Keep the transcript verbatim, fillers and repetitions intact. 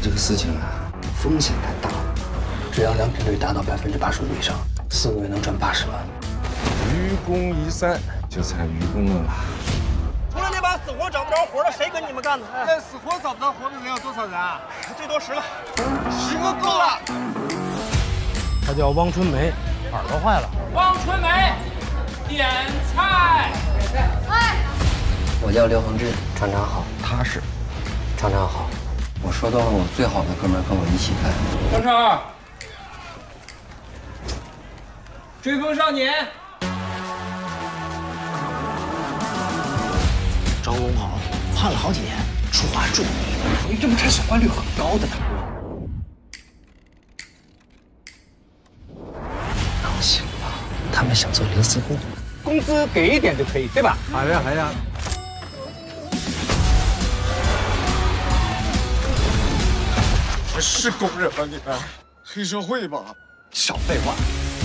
这个事情啊，风险太大了。 只要良品率达到百分之八十五以上，四个月能赚八十万。 愚公移山，就差愚公了吧？ 除了那帮死活找不着活的，谁跟你们干的？ 那死活找不着活的人有多少人啊？ 最多十个， 十个够了。 他叫汪春梅，耳朵坏了。 汪春梅，点菜。 哎， 我叫刘恒志， 厂长好， 踏实。 厂长好， 我说动了我最好的哥们儿跟我一起干。 张超，追风少年。 张龙好，判了好几年，处罚重，你这不差小官率很高的呢。高兴了，他们想做零四工， 工资给一点就可以，对吧？ 好呀好呀。 是工人吗？你们黑社会吧？ 少废话。